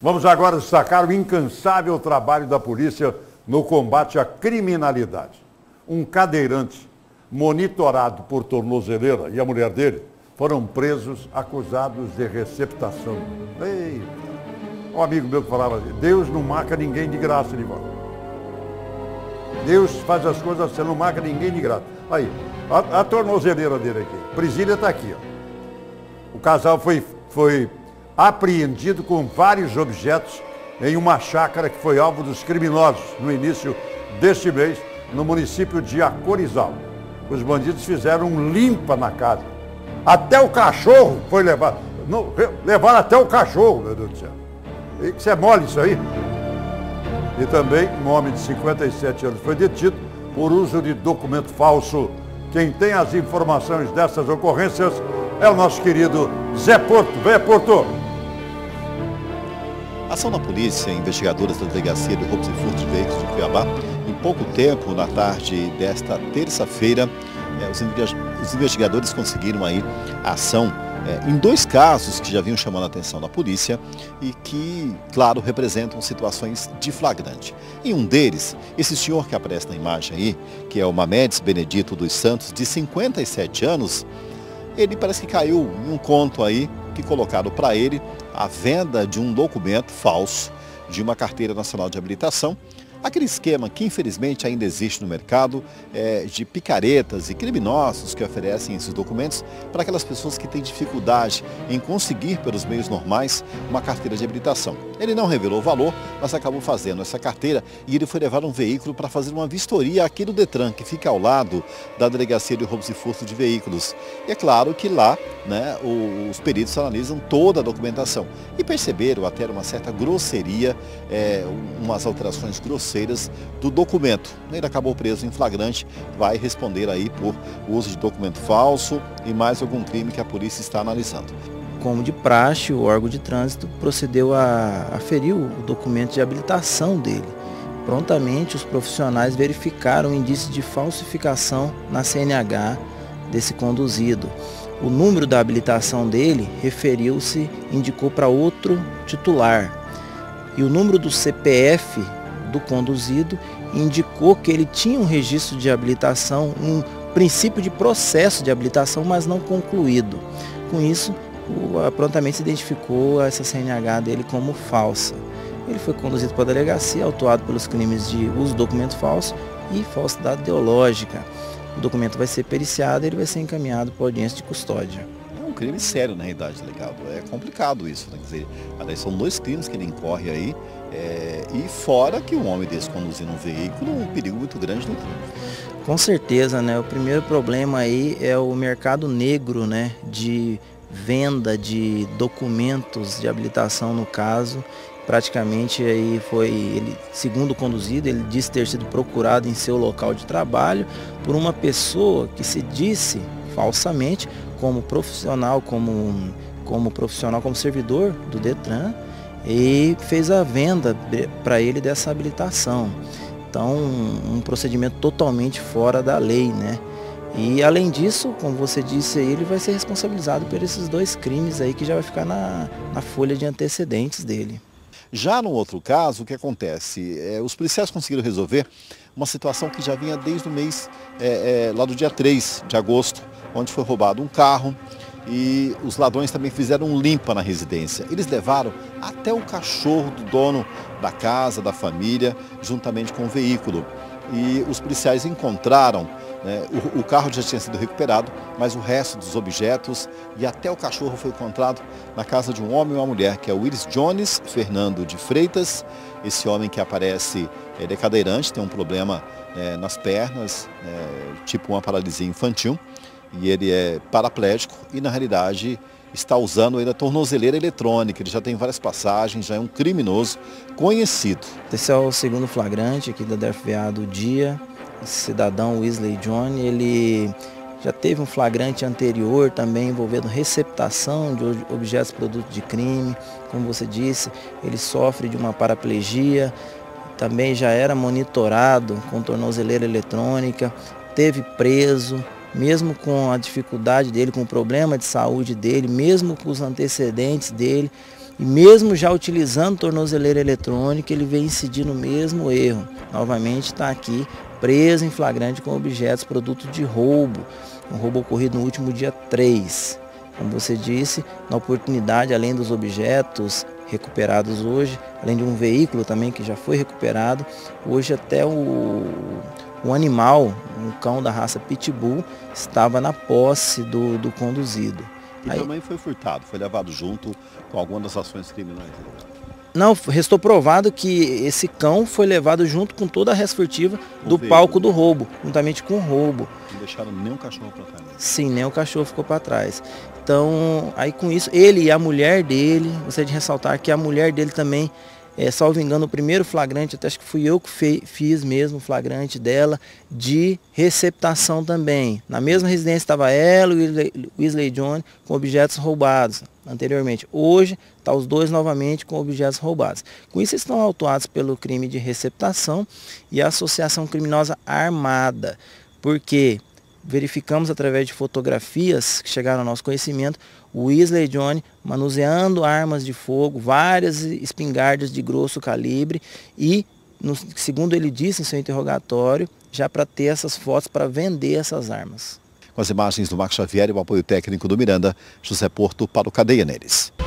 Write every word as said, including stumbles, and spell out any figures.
Vamos agora destacar o incansável trabalho da polícia no combate à criminalidade. Um cadeirante monitorado por tornozeleira e a mulher dele foram presos acusados de receptação. Eita. Um amigo meu que falava assim, Deus não marca ninguém de graça, Nivaldo. Deus faz as coisas, você não marca ninguém de graça. Aí, a, a tornozeleira dele aqui, Priscila está aqui. Ó. O casal foi, foi apreendido com vários objetos em uma chácara que foi alvo dos criminosos no início deste mês, no município de Acorizal. Os bandidos fizeram um limpa na casa. Até o cachorro foi levado. Não, levaram até o cachorro, meu Deus do céu. Isso é mole isso aí? E também um homem de cinquenta e sete anos foi detido por uso de documento falso. Quem tem as informações dessas ocorrências é o nosso querido Zé Porto. Vem, Porto! Ação da polícia, investigadores da Delegacia de Roubos e Furtos de Veículos de Cuiabá, em pouco tempo, na tarde desta terça-feira, eh, os investigadores conseguiram aí a ação eh, em dois casos que já vinham chamando a atenção da polícia e que, claro, representam situações de flagrante. Em um deles, esse senhor que aparece na imagem aí, que é o Mamedes Benedito dos Santos, de cinquenta e sete anos, ele parece que caiu em um conto aí que colocaram para ele a venda de um documento falso de uma carteira nacional de habilitação. Aquele esquema que infelizmente ainda existe no mercado é, de picaretas e criminosos que oferecem esses documentos para aquelas pessoas que têm dificuldade em conseguir pelos meios normais uma carteira de habilitação. Ele não revelou o valor, mas acabou fazendo essa carteira e ele foi levar um veículo para fazer uma vistoria aqui no Detran, que fica ao lado da Delegacia de Roubos e Furtos de Veículos. E é claro que lá, né, os peritos analisam toda a documentação e perceberam até uma certa grosseria, é, umas alterações grosseiras do documento. Ele acabou preso em flagrante, vai responder aí por uso de documento falso e mais algum crime que a polícia está analisando. Como de praxe, o órgão de trânsito procedeu a aferir o documento de habilitação dele. Prontamente, os profissionais verificaram o indício de falsificação na C N H desse conduzido. O número da habilitação dele referiu-se, indicou para outro titular. E o número do C P F do conduzido indicou que ele tinha um registro de habilitação, um princípio de processo de habilitação, mas não concluído. Com isso, o, prontamente se identificou essa C N H dele como falsa. Ele foi conduzido para a delegacia, autuado pelos crimes de uso de documento falso e falsidade ideológica. O documento vai ser periciado e ele vai ser encaminhado para audiência de custódia. É um crime sério, na realidade, legal. É complicado isso, né? Quer dizer, aliás, são dois crimes que ele incorre aí, é, e fora que um homem desse conduzindo um veículo, um perigo muito grande no trânsito. Com certeza, né? O primeiro problema aí é o mercado negro, né? De venda de documentos de habilitação, no caso. Praticamente aí foi, ele, segundo o conduzido, ele disse ter sido procurado em seu local de trabalho por uma pessoa que se disse falsamente como profissional, como, como profissional, como servidor do Detran, e fez a venda para ele dessa habilitação. Então, um procedimento totalmente fora da lei, né? E além disso, como você disse aí, ele vai ser responsabilizado por esses dois crimes aí que já vai ficar na, na folha de antecedentes dele. Já no outro caso, o que acontece? É, os policiais conseguiram resolver uma situação que já vinha desde o mês, é, é, lá do dia três de agosto, onde foi roubado um carro e os ladrões também fizeram um limpa na residência. Eles levaram até o cachorro do dono da casa, da família, juntamente com o veículo. E os policiais encontraram, né, o, o carro já tinha sido recuperado, mas o resto dos objetos e até o cachorro foi encontrado na casa de um homem e uma mulher, que é o Willis Jones Fernando de Freitas. Esse homem que aparece, ele é cadeirante, tem um problema é, nas pernas, é, tipo uma paralisia infantil, e ele é paraplégico e na realidade está usando ainda a tornozeleira eletrônica. Ele já tem várias passagens, já é um criminoso conhecido. Esse é o segundo flagrante aqui da D F V A do dia. Esse cidadão Wesley John, ele já teve um flagrante anterior também envolvendo receptação de objetos produto de crime. Como você disse, ele sofre de uma paraplegia, também já era monitorado com tornozeleira eletrônica, teve preso, mesmo com a dificuldade dele, com o problema de saúde dele, mesmo com os antecedentes dele, E mesmo já utilizando tornozeleira eletrônica, ele vem incidir no mesmo erro. Novamente está aqui preso em flagrante com objetos produto de roubo. Um roubo ocorrido no último dia três. Como você disse, na oportunidade, além dos objetos recuperados hoje, além de um veículo também que já foi recuperado, hoje até o, o animal, um cão da raça Pitbull, estava na posse do, do conduzido. E Aí, também foi furtado, foi levado junto com algumas das ações criminais. Não, restou provado que esse cão foi levado junto com toda a resta furtiva do veículo, palco do roubo, juntamente com o roubo. Não deixaram nem o cachorro para trás. Sim, nem o cachorro ficou para trás. Então, aí com isso, ele e a mulher dele, gostaria de ressaltar que a mulher dele também, é, salvo engano, o primeiro flagrante, até acho que fui eu que fei, fiz mesmo o flagrante dela, de receptação também. Na mesma residência estava ela e o Wesley Johnny com objetos roubados anteriormente. Hoje está os dois novamente com objetos roubados. Com isso estão autuados pelo crime de receptação e associação criminosa armada, porque verificamos através de fotografias que chegaram ao nosso conhecimento o Wesley Johnny manuseando armas de fogo, várias espingardas de grosso calibre e, no, segundo ele disse em seu interrogatório, já para ter essas fotos para vender essas armas. Com as imagens do Marcos Xavier e o apoio técnico do Miranda, José Porto para o Cadeia Neles.